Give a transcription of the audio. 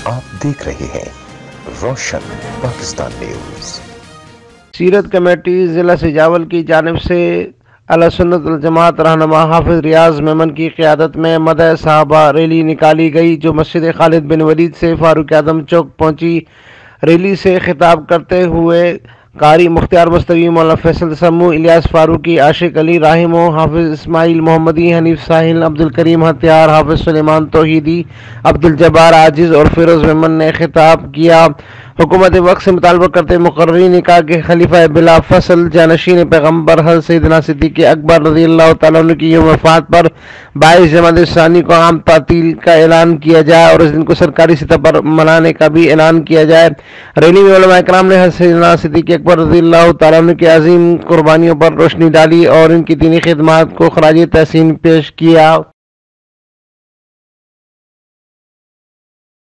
آپ دیکھ رہے ہیں روشن پاکستان نیوز۔ سیرت کمیٹی ضلع سجاول کی جانب سے اہل سنت والجماعت رہنما حافظ ریاض میمن کی قیادت میں مدح صحابہ ریلی نکالی گئی، جو مسجد خالد بن ولید سے فاروق اعظم چوک پہنچی۔ ریلی سے خطاب کرتے ہوئے قاری مختار مستوی، مولانا فیصل سمو، الیاس فاروقی، عاشق علی راہمو، حافظ اسماعیل محمدی، حنیف ساحل، عبدالکریم ہتھیار، حافظ سلیمان توحیدی، عبدالجبار عاجز اور فیروز میمن نے خطاب کیا۔ حکومت وقت سے مطالبہ کرتے مقررین نے کہا کہ خلیفہ بلا فصل جانشین پیغمبر حضرت سیدنا صدیق اکبر رضی اللہ تعالیٰ عنہ کی یوم وفات پر 22 جمادی الثانی کو عام تعطیل کا اعلان کیا جائے اور اس دن کو سرکاری سطح پر منانے کا بھی اعلان کیا جائے۔ ریلی میں علماء کرام نے حضرت سیدنا صدیق اکبر رضی اللہ تعالیٰ عنہ کی عظیم قربانیوں پر روشنی ڈالی اور ان کی دینی خدمات کو خراج تحسین پیش کیا۔